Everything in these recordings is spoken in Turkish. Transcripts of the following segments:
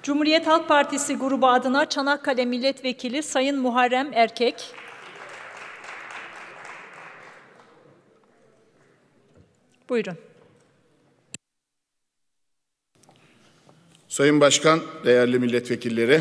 Cumhuriyet Halk Partisi grubu adına Çanakkale Milletvekili Sayın Muharrem Erkek. Buyurun. Sayın Başkan, değerli milletvekilleri,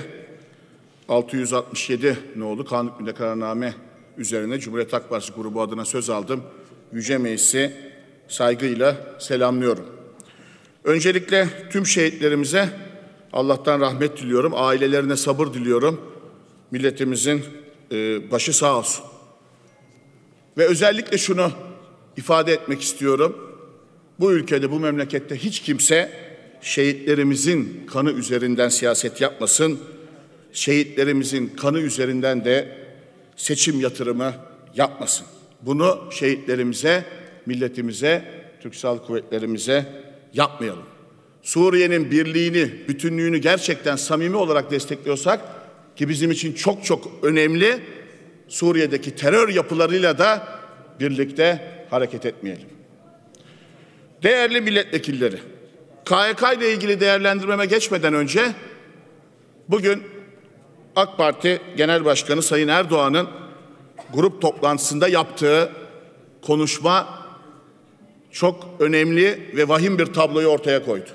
667 nolu kanun hükmünde kararname üzerine Cumhuriyet Halk Partisi grubu adına söz aldım. Yüce Meclisi saygıyla selamlıyorum. Öncelikle tüm şehitlerimize Allah'tan rahmet diliyorum, ailelerine sabır diliyorum. Milletimizin başı sağ olsun. Ve özellikle şunu ifade etmek istiyorum. Bu ülkede, bu memlekette hiç kimse şehitlerimizin kanı üzerinden siyaset yapmasın. Şehitlerimizin kanı üzerinden de seçim yatırımı yapmasın. Bunu şehitlerimize, milletimize, Türk Silahlı Kuvvetlerimize yapmayalım. Suriye'nin birliğini, bütünlüğünü gerçekten samimi olarak destekliyorsak, ki bizim için çok çok önemli, Suriye'deki terör yapılarıyla da birlikte hareket etmeyelim. Değerli milletvekilleri, KHK ile ilgili değerlendirmeme geçmeden önce bugün AK Parti Genel Başkanı Sayın Erdoğan'ın grup toplantısında yaptığı konuşma çok önemli ve vahim bir tabloyu ortaya koydu.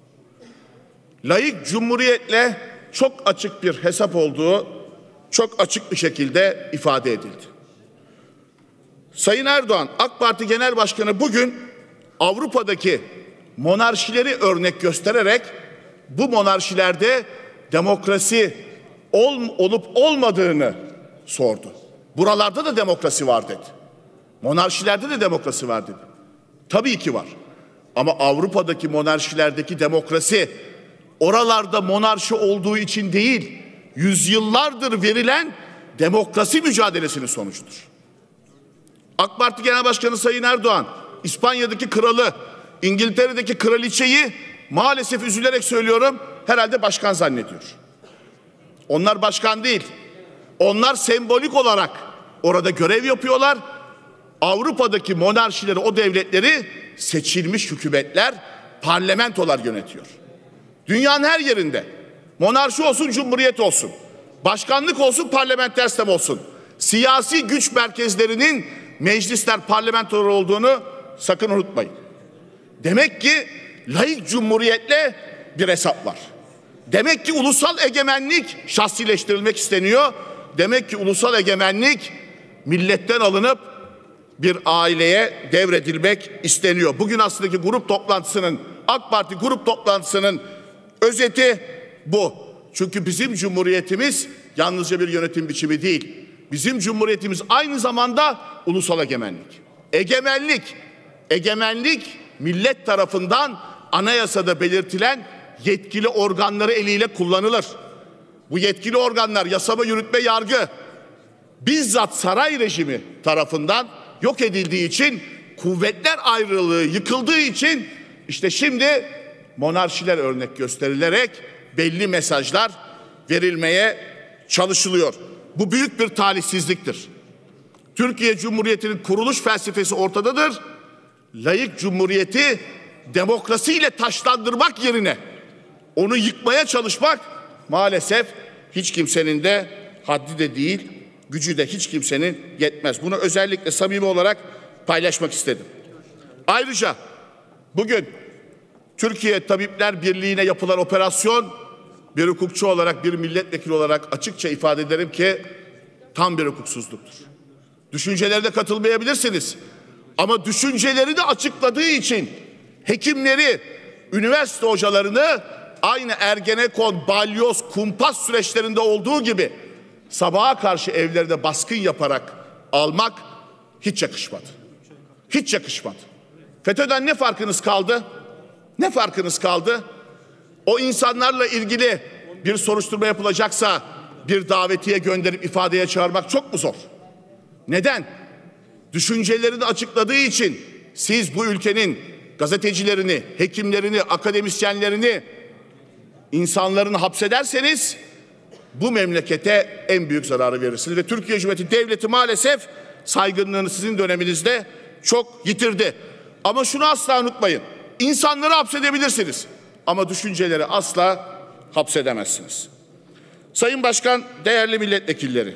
Laik cumhuriyetle çok açık bir hesap olduğu çok açık bir şekilde ifade edildi. Sayın Erdoğan, AK Parti Genel Başkanı bugün Avrupa'daki monarşileri örnek göstererek bu monarşilerde demokrasi olup olmadığını sordu. Buralarda da demokrasi var dedi. Monarşilerde de demokrasi var dedi. Tabii ki var. Ama Avrupa'daki monarşilerdeki demokrasi oralarda monarşi olduğu için değil, yüzyıllardır verilen demokrasi mücadelesinin sonucudur. AK Parti Genel Başkanı Sayın Erdoğan, İspanya'daki kralı, İngiltere'deki kraliçeyi maalesef üzülerek söylüyorum, herhalde başkan zannediyor. Onlar başkan değil. Onlar sembolik olarak orada görev yapıyorlar. Avrupa'daki monarşileri, o devletleri seçilmiş hükümetler, parlamentolar yönetiyor. Dünyanın her yerinde monarşi olsun, cumhuriyet olsun, başkanlık olsun, parlamenter sistem olsun, siyasi güç merkezlerinin meclisler, parlamentolar olduğunu sakın unutmayın. Demek ki laik cumhuriyetle bir hesap var. Demek ki ulusal egemenlik şahsileştirilmek isteniyor. Demek ki ulusal egemenlik milletten alınıp bir aileye devredilmek isteniyor. Bugün aslında grup toplantısının, AK Parti grup toplantısının özeti bu. Çünkü bizim cumhuriyetimiz yalnızca bir yönetim biçimi değil. Bizim cumhuriyetimiz aynı zamanda ulusal egemenlik. Egemenlik millet tarafından anayasada belirtilen yetkili organları eliyle kullanılır. Bu yetkili organlar yasama, yürütme, yargı bizzat saray rejimi tarafından yok edildiği için, kuvvetler ayrılığı yıkıldığı için işte şimdi monarşiler örnek gösterilerek belli mesajlar verilmeye çalışılıyor. Bu büyük bir talihsizliktir. Türkiye Cumhuriyeti'nin kuruluş felsefesi ortadadır. Laik cumhuriyeti demokrasiyle taşlandırmak yerine onu yıkmaya çalışmak maalesef hiç kimsenin de haddi de değil, gücü de hiç kimsenin yetmez. Bunu özellikle samimi olarak paylaşmak istedim. Ayrıca bugün Türkiye Tabipler Birliği'ne yapılan operasyon, bir hukukçu olarak, bir milletvekili olarak açıkça ifade ederim ki tam bir hukuksuzluktur. Düşüncelerine katılmayabilirsiniz. Ama düşünceleri de açıkladığı için hekimleri, üniversite hocalarını aynı Ergenekon, balyoz, kumpas süreçlerinde olduğu gibi sabaha karşı evlerinde baskın yaparak almak hiç yakışmadı. Hiç yakışmadı. FETÖ'den ne farkınız kaldı? Ne farkınız kaldı? O insanlarla ilgili bir soruşturma yapılacaksa bir davetiye gönderip ifadeye çağırmak çok mu zor? Neden? Düşüncelerini açıkladığı için siz bu ülkenin gazetecilerini, hekimlerini, akademisyenlerini, insanlarını hapsederseniz bu memlekete en büyük zararı verirsiniz. Ve Türkiye Cumhuriyeti Devleti maalesef saygınlığını sizin döneminizde çok yitirdi. Ama şunu asla unutmayın. İnsanları hapsedebilirsiniz. Ama düşünceleri asla hapsedemezsiniz. Sayın Başkan, değerli milletvekilleri,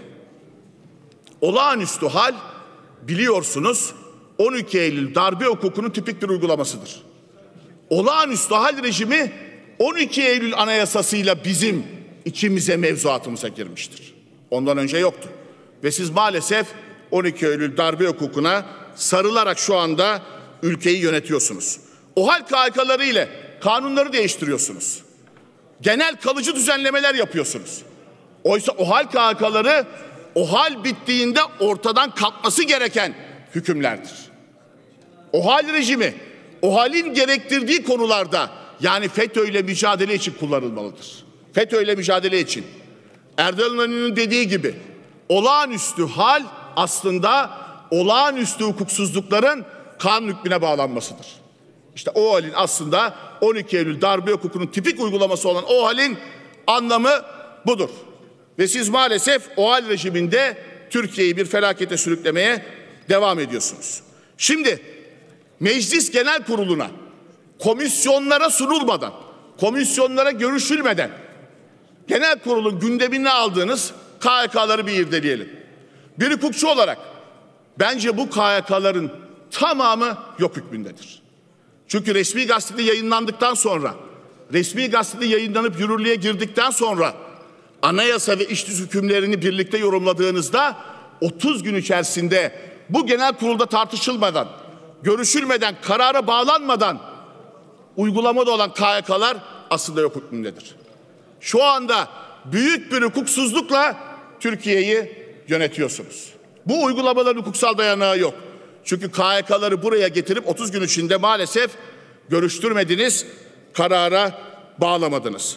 olağanüstü hal biliyorsunuz 12 Eylül darbe hukukunun tipik bir uygulamasıdır. Olağanüstü hal rejimi 12 Eylül Anayasası'yla bizim içimize, mevzuatımıza girmiştir. Ondan önce yoktu. Ve siz maalesef 12 Eylül darbe hukukuna sarılarak şu anda ülkeyi yönetiyorsunuz. OHAL KHK'ları ile kanunları değiştiriyorsunuz. Genel kalıcı düzenlemeler yapıyorsunuz. Oysa OHAL KHK'ları OHAL bittiğinde ortadan kalkması gereken hükümlerdir. OHAL rejimi, OHAL'in gerektirdiği konularda, yani FETÖ'yle mücadele için kullanılmalıdır. FETÖ'yle mücadele için. Erdal İnanır'ın dediği gibi olağanüstü hal aslında olağanüstü hukuksuzlukların kanun hükmüne bağlanmasıdır. İşte o halin aslında 12 Eylül darbe hukukunun tipik uygulaması olan o halin anlamı budur. Ve siz maalesef o hal rejiminde Türkiye'yi bir felakete sürüklemeye devam ediyorsunuz. Şimdi Meclis Genel Kurulu'na komisyonlara sunulmadan, komisyonlara görüşülmeden Genel Kurul'un gündemine aldığınız KHK'ları bir irdeleyelim. Bir hukukçu olarak bence bu KHK'ların tamamı yok hükmündedir. Çünkü resmi gazetede yayınlandıktan sonra, resmi gazetede yayınlanıp yürürlüğe girdikten sonra anayasa ve iş düzü hükümlerini birlikte yorumladığınızda 30 gün içerisinde bu genel kurulda tartışılmadan, görüşülmeden, karara bağlanmadan uygulamada olan KHK'lar aslında yok hükmündedir. Şu anda büyük bir hukuksuzlukla Türkiye'yi yönetiyorsunuz. Bu uygulamaların hukuksal dayanağı yok. Çünkü KHK'ları buraya getirip 30 gün içinde maalesef görüştürmediniz, karara bağlamadınız.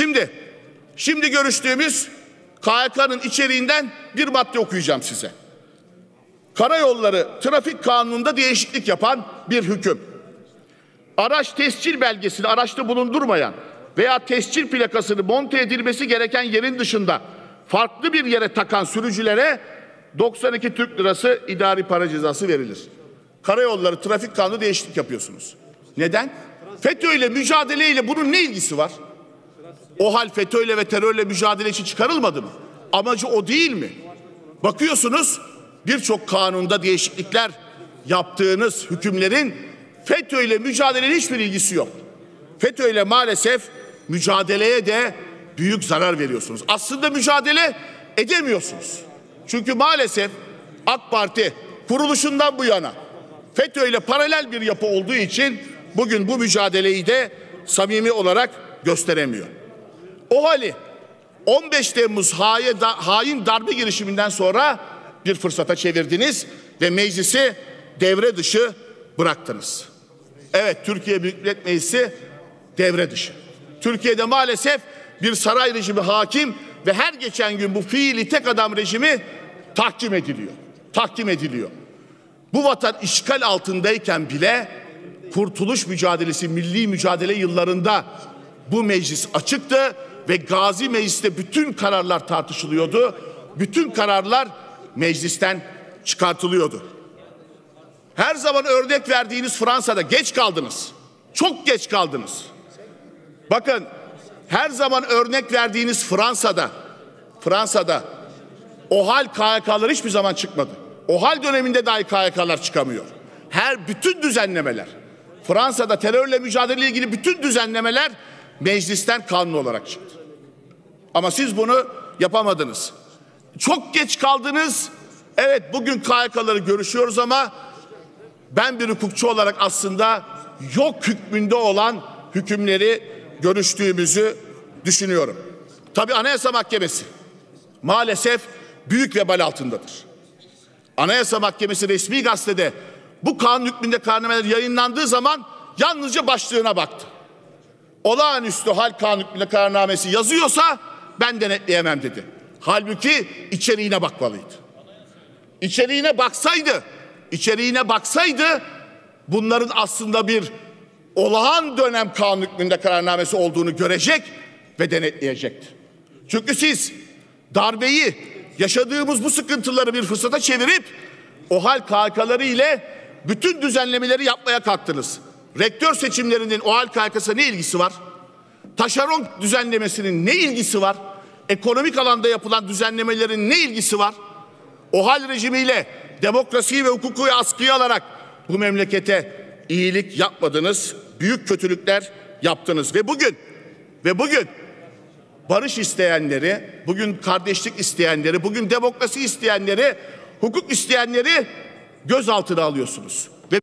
Şimdi görüştüğümüz KHK'nın içeriğinden bir madde okuyacağım size. Karayolları Trafik Kanunu'nda değişiklik yapan bir hüküm. Araç tescil belgesini araçta bulundurmayan veya tescil plakasını monte edilmesi gereken yerin dışında farklı bir yere takan sürücülere 92 Türk Lirası idari para cezası verilir. Karayolları Trafik Kanunu değişiklik yapıyorsunuz. Neden? FETÖ'yle mücadeleyle bunun ne ilgisi var? O hal FETÖ'yle ve terörle mücadele için çıkarılmadı mı? Amacı o değil mi? Bakıyorsunuz birçok kanunda değişiklikler yaptığınız hükümlerin FETÖ'yle mücadeleyle hiçbir ilgisi yok. FETÖ'yle maalesef mücadeleye de büyük zarar veriyorsunuz. Aslında mücadele edemiyorsunuz. Çünkü maalesef AK Parti kuruluşundan bu yana FETÖ'yle paralel bir yapı olduğu için bugün bu mücadeleyi de samimi olarak gösteremiyor. O hali 15 Temmuz hain darbe girişiminden sonra bir fırsata çevirdiniz ve meclisi devre dışı bıraktınız. Evet, Türkiye Büyük Millet Meclisi devre dışı. Türkiye'de maalesef bir saray rejimi hakim ve her geçen gün bu fiili tek adam rejimi tahkim ediliyor. Bu vatan işgal altındayken bile kurtuluş mücadelesi, milli mücadele yıllarında bu meclis açıktı ve Gazi Meclis'te bütün kararlar tartışılıyordu. Bütün kararlar meclisten çıkartılıyordu. Her zaman örnek verdiğiniz Fransa'da geç kaldınız. Çok geç kaldınız. Bakın, her zaman örnek verdiğiniz Fransa'da OHAL KHK'lar hiçbir zaman çıkmadı. OHAL döneminde dahi KHK'lar çıkamıyor. Bütün düzenlemeler, Fransa'da terörle mücadele ile ilgili bütün düzenlemeler meclisten kanun olarak çıktı. Ama siz bunu yapamadınız. Çok geç kaldınız. Evet, bugün KHK'ları görüşüyoruz ama ben bir hukukçu olarak aslında yok hükmünde olan hükümleri görüştüğümüzü düşünüyorum. Tabii Anayasa Mahkemesi maalesef büyük vebal altındadır. Anayasa Mahkemesi resmi gazetede bu kanun hükmünde kararnameler yayınlandığı zaman yalnızca başlığına baktı. Olağanüstü hal kanun hükmünde kararnamesi yazıyorsa ben denetleyemem dedi. Halbuki içeriğine bakmalıydı. İçeriğine baksaydı bunların aslında bir olağan dönem kanun hükmünde kararnamesi olduğunu görecek ve denetleyecekti. Çünkü siz darbeyi, yaşadığımız bu sıkıntıları bir fırsata çevirip OHAL KHK'ları ile bütün düzenlemeleri yapmaya kalktınız. Rektör seçimlerinin OHAL KHK'sına ne ilgisi var? Taşeron düzenlemesinin ne ilgisi var? Ekonomik alanda yapılan düzenlemelerin ne ilgisi var? OHAL rejimiyle demokrasiyi ve hukuku askıya alarak bu memlekete iyilik yapmadınız, büyük kötülükler yaptınız. Ve bugün barış isteyenleri, bugün kardeşlik isteyenleri, bugün demokrasi isteyenleri, hukuk isteyenleri gözaltına alıyorsunuz. Ve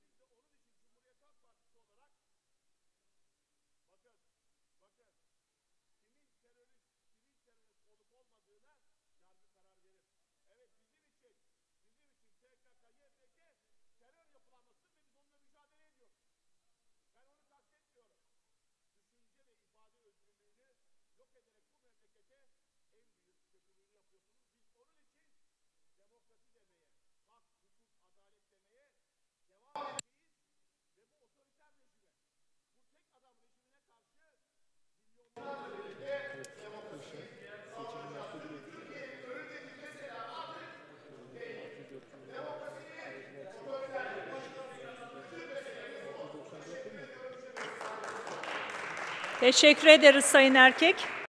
Teşekkür ederiz Sayın Erkek.